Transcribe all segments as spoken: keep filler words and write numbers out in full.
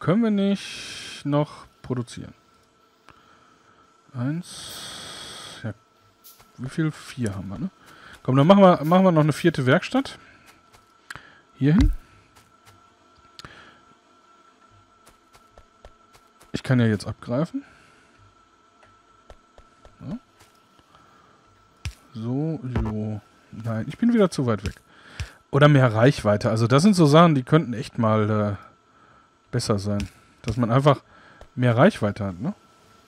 Können wir nicht noch produzieren? Eins. Ja. Wie viel? Vier haben wir, ne? Komm, dann machen wir, machen wir noch eine vierte Werkstatt. Hier hin. Ich kann ja jetzt abgreifen. So. So, so. Nein, ich bin wieder zu weit weg. Oder mehr Reichweite. Also das sind so Sachen, die könnten echt mal äh, besser sein. Dass man einfach mehr Reichweite hat, ne?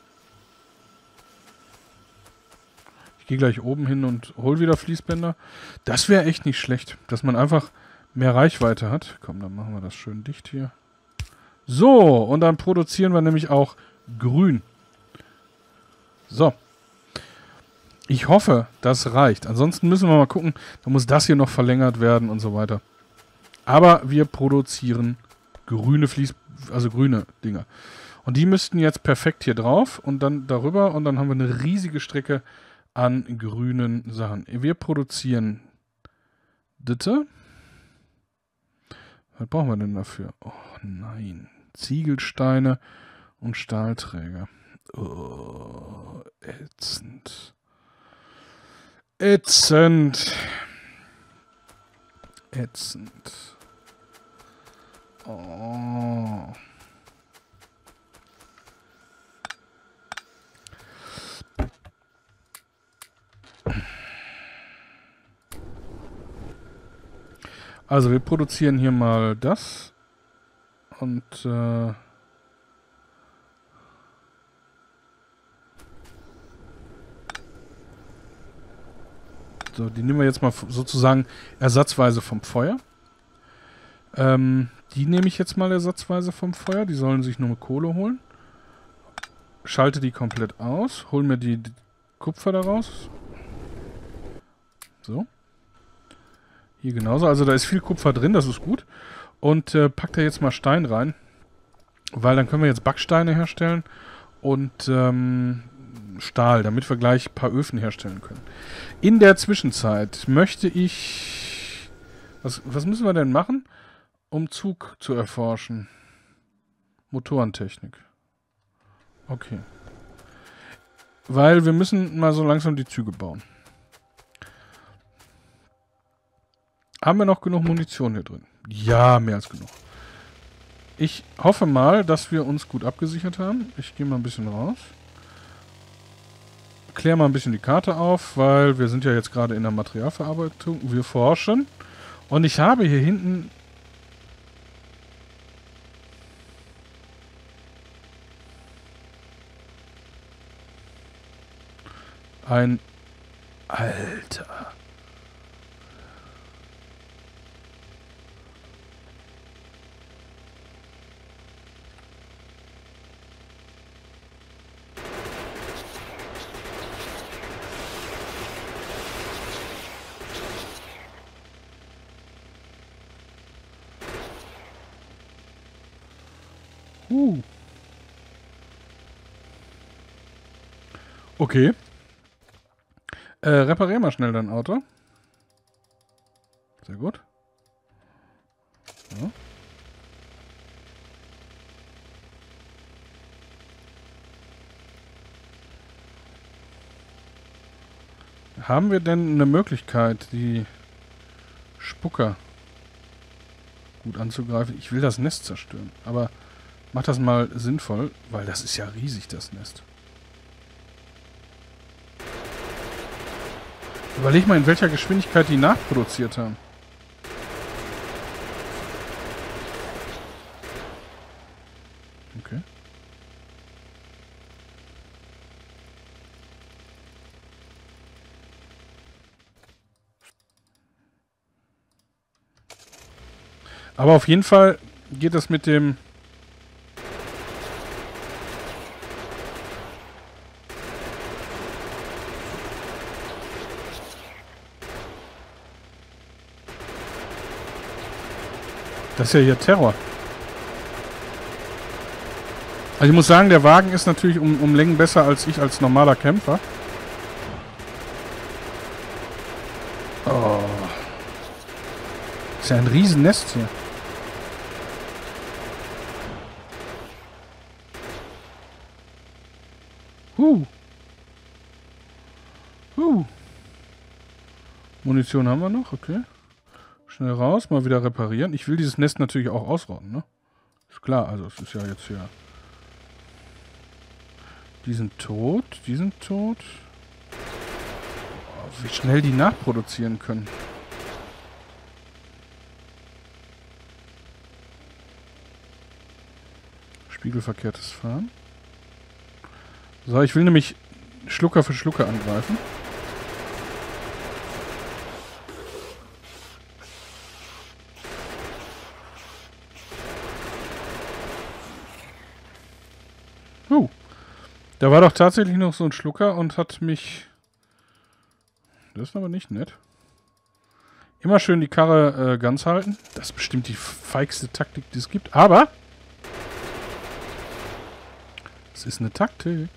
Ich gehe gleich oben hin und hol wieder Fließbänder. Das wäre echt nicht schlecht, dass man einfach mehr Reichweite hat. Komm, dann machen wir das schön dicht hier. So, und dann produzieren wir nämlich auch grün. So. Ich hoffe, das reicht. Ansonsten müssen wir mal gucken, da muss das hier noch verlängert werden und so weiter. Aber wir produzieren grüne Fließ, also grüne Dinger. Und die müssten jetzt perfekt hier drauf und dann darüber und dann haben wir eine riesige Strecke an grünen Sachen. Wir produzieren Ditte. Was brauchen wir denn dafür? Oh nein. Ziegelsteine und Stahlträger. Oh, ätzend. Ätzend. Ätzend. Oh. Also wir produzieren hier mal das und äh, so, die nehmen wir jetzt mal sozusagen ersatzweise vom Feuer. Ähm, die nehme ich jetzt mal ersatzweise vom Feuer. Die sollen sich nur mit Kohle holen. Schalte die komplett aus. Hol mir die, die Kupfer daraus. So. Hier genauso. Also da ist viel Kupfer drin, das ist gut. Und äh, packt da jetzt mal Stein rein. Weil dann können wir jetzt Backsteine herstellen und ähm, Stahl, damit wir gleich ein paar Öfen herstellen können. In der Zwischenzeit möchte ich... Was, was müssen wir denn machen, um Zug zu erforschen? Motorentechnik. Okay. Weil wir müssen mal so langsam die Züge bauen. Haben wir noch genug Munition hier drin? Ja, mehr als genug. Ich hoffe mal, dass wir uns gut abgesichert haben. Ich gehe mal ein bisschen raus. Klär mal ein bisschen die Karte auf, weil wir sind ja jetzt gerade in der Materialverarbeitung. Wir forschen. Und ich habe hier hinten... ein... Alter... Uh. Okay. Äh, reparier mal schnell dein Auto. Sehr gut. So. Haben wir denn eine Möglichkeit, die Spucker gut anzugreifen? Ich will das Nest zerstören, aber mach das mal sinnvoll, weil das ist ja riesig, das Nest. Überleg mal, in welcher Geschwindigkeit die nachproduziert haben. Okay. Aber auf jeden Fall geht das mit dem... Das ist ja hier Terror. Also ich muss sagen, der Wagen ist natürlich um, um Längen besser als ich als normaler Kämpfer. Oh. Ist ja ein Riesennest hier. Huh. Huh. Munition haben wir noch, okay. Schnell raus, mal wieder reparieren. Ich will dieses Nest natürlich auch ausrotten, ne? Ist klar, also es ist ja jetzt hier... Die sind tot, die sind tot. Oh, wie schnell die nachproduzieren können. Spiegelverkehrtes Fahren. So, ich will nämlich Schlucker für Schlucker angreifen. Uh, da war doch tatsächlich noch so ein Schlucker und hat mich... Das ist aber nicht nett. Immer schön die Karre äh, ganz halten. Das ist bestimmt die feigste Taktik, die es gibt. Aber... Es ist eine Taktik.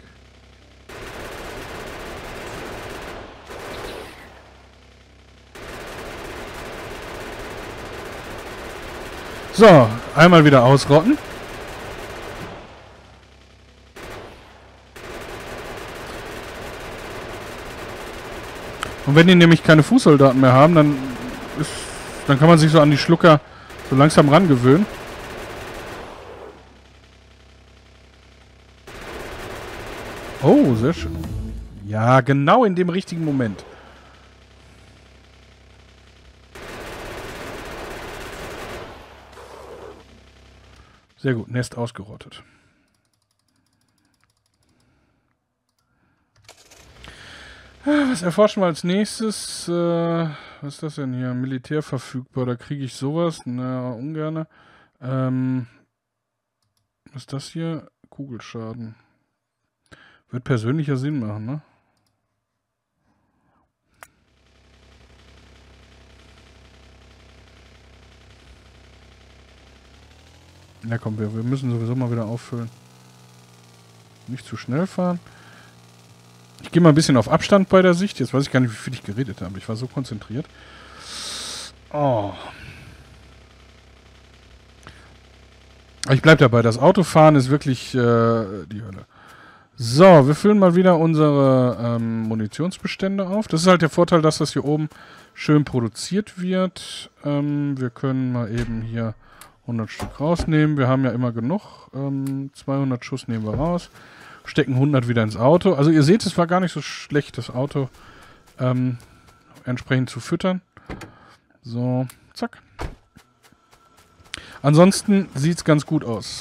So, einmal wieder ausrotten. Und wenn die nämlich keine Fußsoldaten mehr haben, dann ist, dann kann man sich so an die Schlucker so langsam rangewöhnen. Oh, sehr schön. Ja, genau in dem richtigen Moment. Sehr gut, Nest ausgerottet. Was erforschen wir als nächstes? Äh, was ist das denn hier? Militär verfügbar. Da kriege ich sowas. Na, ungerne. Ähm, was ist das hier? Kugelschaden. Wird persönlicher Sinn machen, ne? Na komm, wir, wir müssen sowieso mal wieder auffüllen. Nicht zu schnell fahren. Ich gehe mal ein bisschen auf Abstand bei der Sicht. Jetzt weiß ich gar nicht, wie viel ich geredet habe. Ich war so konzentriert. Oh. Ich bleibe dabei. Das Autofahren ist wirklich äh, die Hölle. So, wir füllen mal wieder unsere ähm, Munitionsbestände auf. Das ist halt der Vorteil, dass das hier oben schön produziert wird. Ähm, wir können mal eben hier hundert Stück rausnehmen. Wir haben ja immer genug. Ähm, zweihundert Schuss nehmen wir raus. Stecken hundert wieder ins Auto. Also ihr seht, es war gar nicht so schlecht, das Auto ähm, entsprechend zu füttern. So, zack. Ansonsten sieht es ganz gut aus.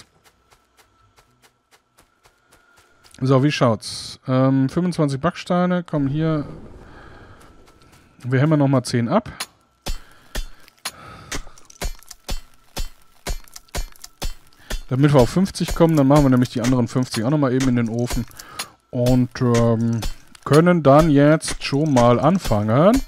So, wie schaut's? Ähm, fünfundzwanzig Backsteine kommen hier. Wir hämmern nochmal zehn ab. Damit wir auf fünfzig kommen, dann machen wir nämlich die anderen fünfzig auch nochmal eben in den Ofen. Und ähm, können dann jetzt schon mal anfangen.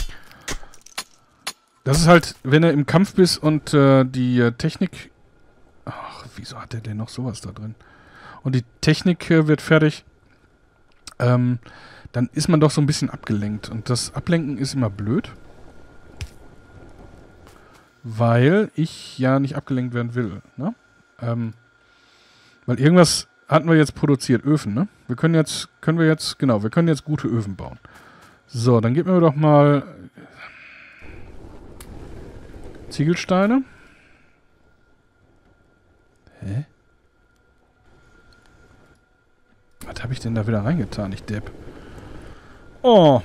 Das ist halt, wenn du im Kampf bist und äh, die äh, Technik... Ach, wieso hat der denn noch sowas da drin? Und die Technik äh, wird fertig. Ähm, dann ist man doch so ein bisschen abgelenkt. Und das Ablenken ist immer blöd. Weil ich ja nicht abgelenkt werden will, ne? Ähm, weil irgendwas hatten wir jetzt produziert, Öfen, ne? Wir können jetzt, können wir jetzt, genau, wir können jetzt gute Öfen bauen. So, dann geben wir doch mal Ziegelsteine. Hä? Was habe ich denn da wieder reingetan, ich Depp? Oh.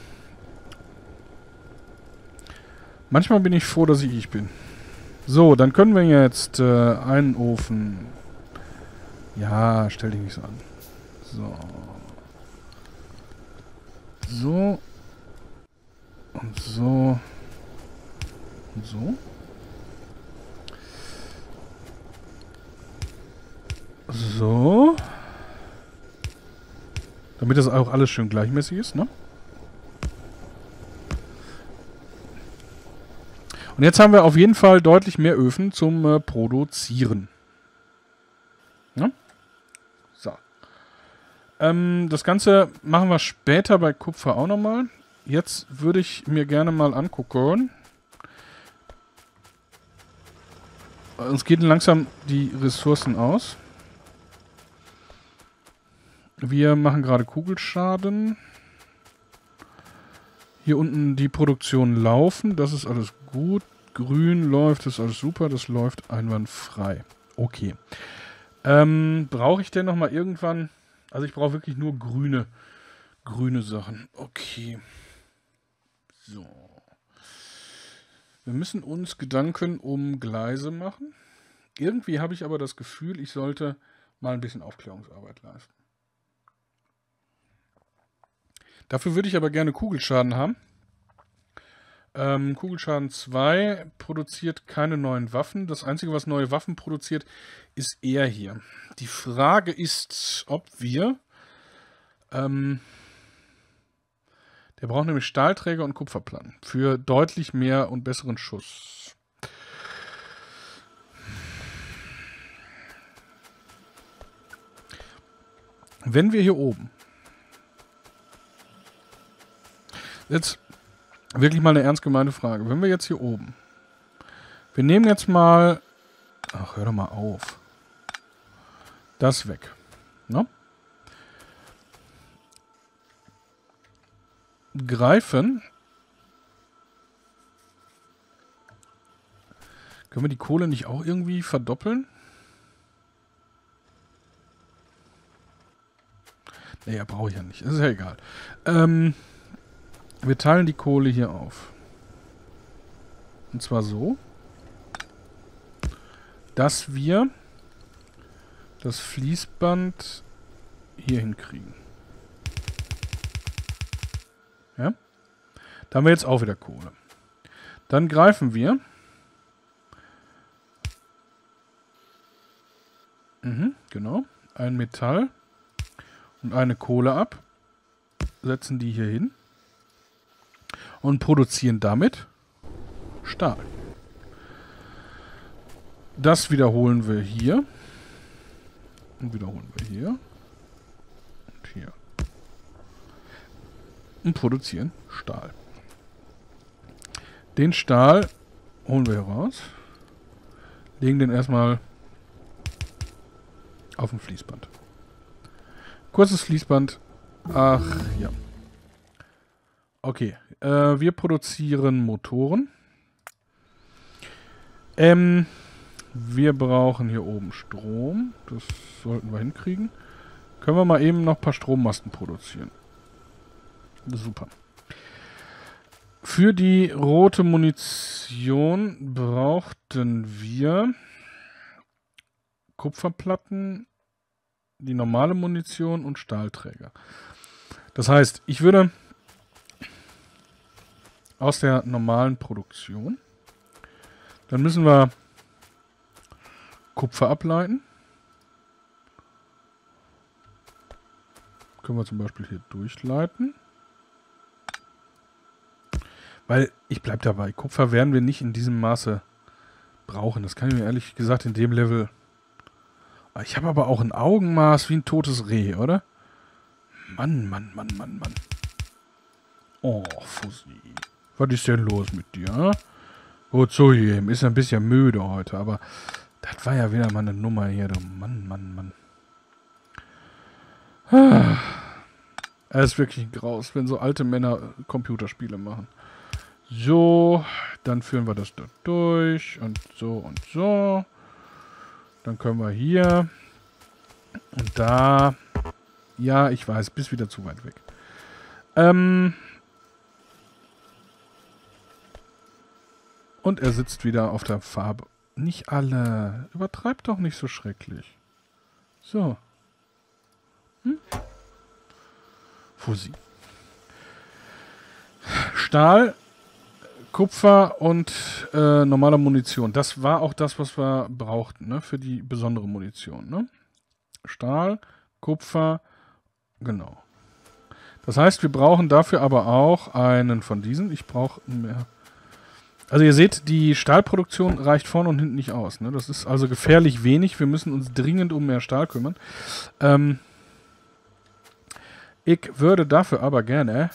Manchmal bin ich froh, dass ich ich bin. So, dann können wir jetzt äh, einen Ofen... Ja, stell dich nicht so an. So. So. Und so. Und so. So. Damit das auch alles schön gleichmäßig ist, ne? Und jetzt haben wir auf jeden Fall deutlich mehr Öfen zum äh, Produzieren. Ja? So. Ähm, das Ganze machen wir später bei Kupfer auch nochmal. Jetzt würde ich mir gerne mal angucken. Uns gehen langsam die Ressourcen aus. Wir machen gerade Kugelschaden. Hier unten die Produktion laufen. Das ist alles gut. Grün läuft, das ist alles super. Das läuft einwandfrei. Okay. Ähm, brauche ich denn nochmal irgendwann... Also ich brauche wirklich nur grüne, grüne Sachen. Okay. So. Wir müssen uns Gedanken um Gleise machen. Irgendwie habe ich aber das Gefühl, ich sollte mal ein bisschen Aufklärungsarbeit leisten. Dafür würde ich aber gerne Kugelschaden haben. Ähm, Kugelschaden zwei produziert keine neuen Waffen. Das Einzige, was neue Waffen produziert, ist er hier. Die Frage ist, ob wir... Ähm, der braucht nämlich Stahlträger und Kupferplatten für deutlich mehr und besseren Schuss. Wenn wir hier oben... Jetzt... Wirklich mal eine ernst gemeinte Frage. Wenn wir jetzt hier oben... Wir nehmen jetzt mal... Ach, hör doch mal auf. Das weg. Ne? Greifen. Können wir die Kohle nicht auch irgendwie verdoppeln? Naja, brauche ich ja nicht. Ist ja egal. Ähm... Wir teilen die Kohle hier auf. Und zwar so, dass wir das Fließband hier hinkriegen. Ja? Da haben wir jetzt auch wieder Kohle. Dann greifen wir mhm, genau, ein Metall und eine Kohle ab, setzen die hier hin. Und produzieren damit Stahl. Das wiederholen wir hier. Und wiederholen wir hier. Und hier. Und produzieren Stahl. Den Stahl holen wir hier raus. Legen den erstmal auf ein Fließband. Kurzes Fließband. Ach ja. Okay, äh, wir produzieren Motoren. Ähm, wir brauchen hier oben Strom. Das sollten wir hinkriegen. Können wir mal eben noch ein paar Strommasten produzieren. Super. Für die rote Munition brauchten wir Kupferplatten, die normale Munition und Stahlträger. Das heißt, ich würde... aus der normalen Produktion. Dann müssen wir Kupfer ableiten. Können wir zum Beispiel hier durchleiten. Weil, ich bleibe dabei, Kupfer werden wir nicht in diesem Maße brauchen. Das kann ich mir ehrlich gesagt in dem Level... Ich habe aber auch ein Augenmaß wie ein totes Reh, oder? Mann, Mann, Mann, Mann, Mann. Oh, Fussi. Was ist denn los mit dir? Gut so hier. Ist ein bisschen müde heute, aber das war ja wieder mal eine Nummer hier. Du Mann, Mann, Mann. Ah. Es ist wirklich ein Graus, wenn so alte Männer Computerspiele machen. So, dann führen wir das da durch und so und so. Dann können wir hier und da. Ja, ich weiß, bis wieder zu weit weg. Ähm... Und er sitzt wieder auf der Farbe. Nicht alle. Übertreibt doch nicht so schrecklich. So. Hm? Fussi. Stahl, Kupfer und äh, normale Munition. Das war auch das, was wir brauchten, ne? Für die besondere Munition. Ne? Stahl, Kupfer, genau. Das heißt, wir brauchen dafür aber auch einen von diesen. Ich brauche mehr... Also ihr seht, die Stahlproduktion reicht vorne und hinten nicht aus. Ne? Das ist also gefährlich wenig. Wir müssen uns dringend um mehr Stahl kümmern. Ähm ich würde dafür aber gerne...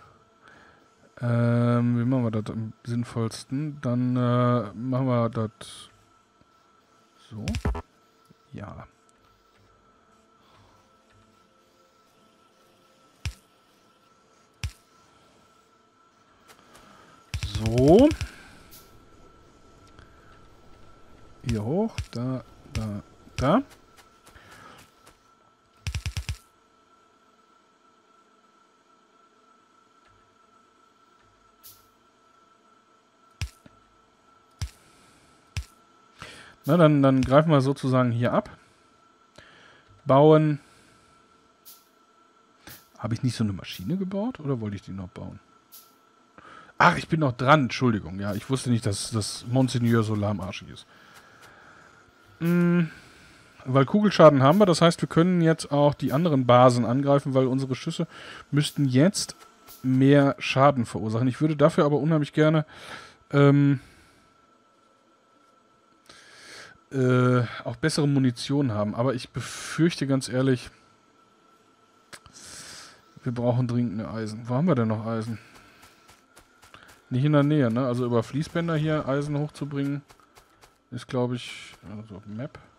Ähm, wie machen wir das am sinnvollsten? Dann äh, machen wir das so. Ja. So. Hier hoch. Da, da, da. Na, dann, dann greifen wir sozusagen hier ab. Bauen. Habe ich nicht so eine Maschine gebaut oder wollte ich die noch bauen? Ach, ich bin noch dran. Entschuldigung. Ja, ich wusste nicht, dass das Monseigneur so lahmarschig ist. Hm, weil Kugelschaden haben wir. Das heißt, wir können jetzt auch die anderen Basen angreifen, weil unsere Schüsse müssten jetzt mehr Schaden verursachen. Ich würde dafür aber unheimlich gerne ähm, äh, auch bessere Munition haben. Aber ich befürchte ganz ehrlich, wir brauchen dringend eine Eisen. Wo haben wir denn noch Eisen? Nicht in der Nähe, ne? Also über Fließbänder hier Eisen hochzubringen, ist, glaube ich, also Map.